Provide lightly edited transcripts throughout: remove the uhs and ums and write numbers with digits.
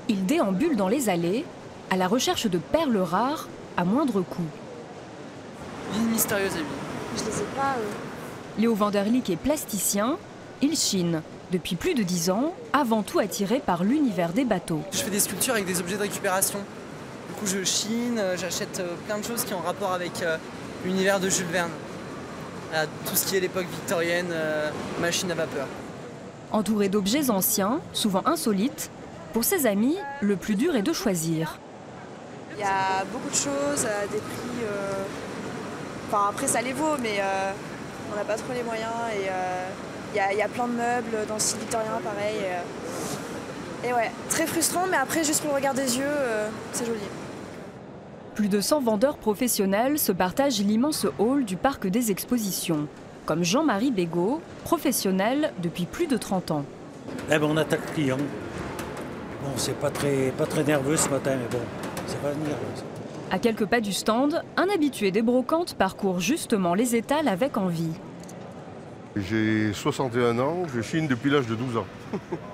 Il déambule dans les allées à la recherche de perles rares à moindre coût. Une mystérieuse vie. Je les ai pas. Léo Vanderlyck est plasticien. Il chine depuis plus de 10 ans, avant tout attiré par l'univers des bateaux. Je fais des sculptures avec des objets de récupération. Du coup, je chine, j'achète plein de choses qui ont rapport avec l'univers de Jules Verne. Tout ce qui est l'époque victorienne, machine à vapeur. Entouré d'objets anciens, souvent insolites, pour ses amis, le plus dur est de choisir. Il y a beaucoup de choses à des prix. Enfin, après, ça les vaut, mais on n'a pas trop les moyens. Et il y a plein de meubles dans le style victorien, pareil. Et ouais, très frustrant, mais après, juste pour le regard des yeux, c'est joli. Plus de 100 vendeurs professionnels se partagent l'immense hall du parc des expositions, comme Jean-Marie Bégaud, professionnel depuis plus de 30 ans. Eh ben, on attaque le client. Bon, c'est pas très nerveux ce matin, mais bon, ça va venir. Là. À quelques pas du stand, un habitué des brocantes parcourt justement les étals avec envie. J'ai 61 ans, je chine depuis l'âge de 12 ans. Pourquoi ?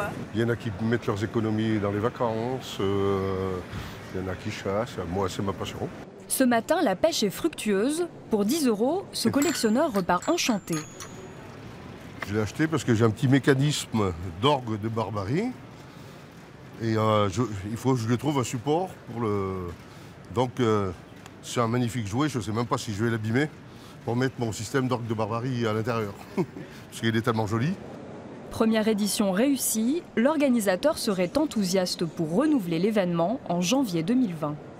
Il y en a qui mettent leurs économies dans les vacances, il y en a qui chassent, moi c'est ma passion. Ce matin, la pêche est fructueuse. Pour 10 €, ce collectionneur repart enchanté. Je l'ai acheté parce que j'ai un petit mécanisme d'orgue de Barbarie. Et il faut que je lui trouve un support pour le... Donc c'est un magnifique jouet, je ne sais même pas si je vais l'abîmer pour mettre mon système d'orgue de Barbarie à l'intérieur. Parce qu'il est tellement joli. Première édition réussie, l'organisateur serait enthousiaste pour renouveler l'événement en janvier 2020.